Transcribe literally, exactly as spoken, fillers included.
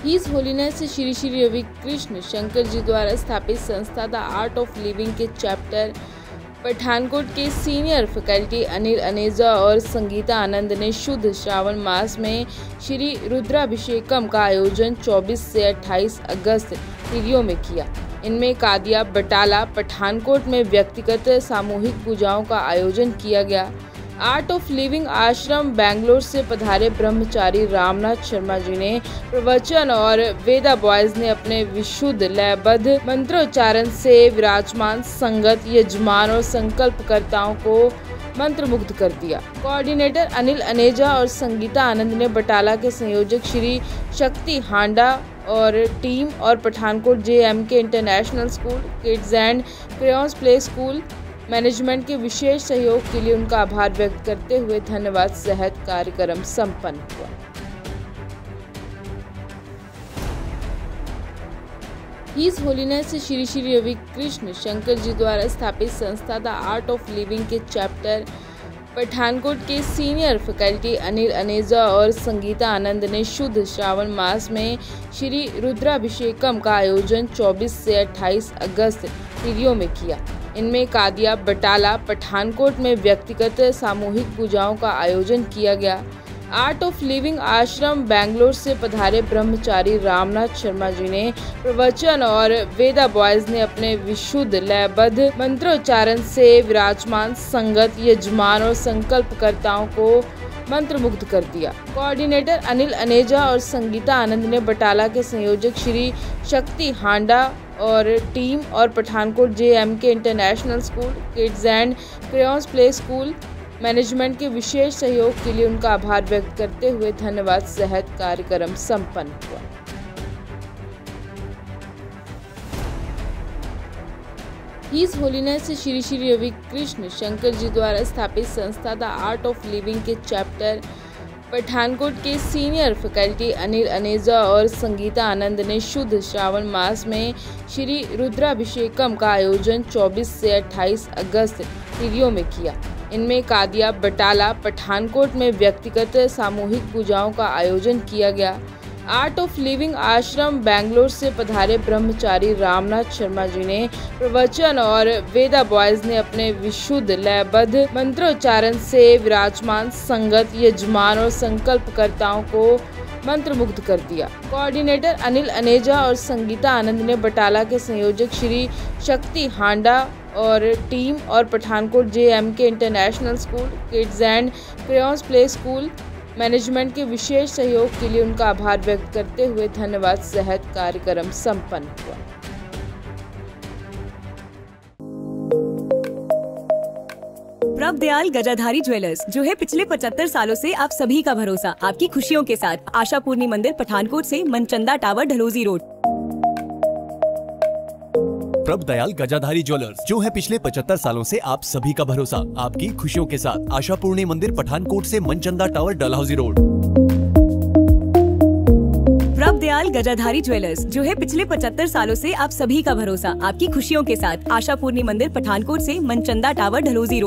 His holiness Shri Shri Ravi Krishna Shankar ji द्वारा स्थापित संस्था द आर्ट ऑफ लिविंग के चैप्टर पठानकोट के सीनियर फैकल्टी अनिल अनेजा और संगीता आनंद ने शुद्ध श्रावण मास में श्री रुद्राभिषेकम का आयोजन चौबीस से अट्ठाईस अगस्त तिथियों में किया। इनमें कादिया, बटाला, पठानकोट में व्यक्तिगत सामूहिक पूजाओं का आयोजन किया गया। आर्ट ऑफ लिविंग आश्रम बेंगलोर से पधारे ब्रह्मचारी रामनाथ शर्मा जी ने प्रवचन और वेदा बॉयज ने अपने विशुद्ध लयबद्ध मंत्रोच्चारण से विराजमान संगत, यजमान और संकल्पकर्ताओं को मंत्रमुग्ध कर दिया। कोऑर्डिनेटर अनिल अनेजा और संगीता आनंद ने बटाला के संयोजक श्री शक्ति हांडा और टीम और Pathankot J M K international school, kids and crayons play school management के विशेष सहयोग के लिए उनका आभार व्यक्त करते हुए धन्यवाद सहित कार्यक्रम संपन्न हुआ। हिज होलीनेस श्री श्री रवि कृष्ण शंकर जी द्वारा स्थापित संस्था द आर्ट ऑफ लिविंग के चैप्टर पठानकोट के सीनियर फैकल्टी अनिल अनेजा और संगीता आनंद ने शुद्ध श्रावण मास में श्री रुद्राभिषेकम का आयोजन चौबीस से अट्ठाईस अगस्त तिथियों में किया। इनमें कादिया, बटाला, पठानकोट में व्यक्तिगत सामूहिक पूजाओं का आयोजन किया गया। आर्ट ऑफ लिविंग आश्रम बेंगलोर से पधारे ब्रह्मचारी रामनाथ शर्मा जी ने प्रवचन और वेदा बॉयज ने अपने विशुद्ध लयबद्ध मंत्रोच्चारण से विराजमान संगत, यजमान और संकल्पकर्ताओं को मंत्रमुग्ध कर दिया। कोऑर्डिनेटर अनिल अनेजा और संगीता आनंद ने बटाला के संयोजक श्री शक्ति हांडा और टीम और Pathankot J M K international school, kids and crayons play school management के विशेष सहयोग के लिए उनका आभार व्यक्त करते हुए धन्यवाद सहित कार्यक्रम संपन्न हुआ। हिज होलीनेस श्री श्री रवि कृष्ण शंकर जी द्वारा स्थापित संस्था द आर्ट ऑफ लिविंग के चैप्टर पठानकोट के सीनियर फैकल्टी अनिल अनेजा और संगीता आनंद ने शुद्ध श्रावण मास में श्री रुद्राभिषेकम का आयोजन चौबीस से अट्ठाईस अगस्त तिथियों में किया। इनमें कादिया, बटाला, पठानकोट में व्यक्तिगत सामूहिक पूजाओं का आयोजन किया गया। आर्ट ऑफ लिविंग आश्रम बेंगलोर से पधारे ब्रह्मचारी रामनाथ शर्मा जी ने प्रवचन और वेदा बॉयज ने अपने विशुद्ध लयबद्ध मंत्रोच्चारण से विराजमान संगत, यजमान और संकल्पकर्ताओं को मंत्रमुग्ध कर दिया। कोऑर्डिनेटर अनिल अनेजा और संगीता आनंद ने बटाला के संयोजक श्री शक्ति हांडा और टीम और Pathankot J M K international school, kids and crayons play school management के विशेष सहयोग के लिए उनका आभार व्यक्त करते हुए धन्यवाद सहित कार्यक्रम संपन्न हुआ। प्रभ दयाल गजाधारी ज्वेलर्स, जो है पिछले पचहत्तर सालों से आप सभी का भरोसा, आपकी खुशियों के साथ। आशा पूर्णी मंदिर, पठानकोट से मनचंदा टावर, ढलोजी रोड। प्रभ दयाल गजाधारी ज्वेलर्स, जो है पिछले पचहत्तर सालों से आप सभी का भरोसा, आपकी खुशियों के साथ। आशा पूर्णी मंदिर, पठानकोट से मनचंदा टावर, डलहौजी रोड। प्रभ दयाल गजाधारी ज्वेलर्स, जो है पिछले पचहत्तर सालों से आप सभी का भरोसा, आपकी खुशियों के साथ। आशा पूर्णी मंदिर, पठानकोट से मनचंदा टावर, ढलोजी रोड।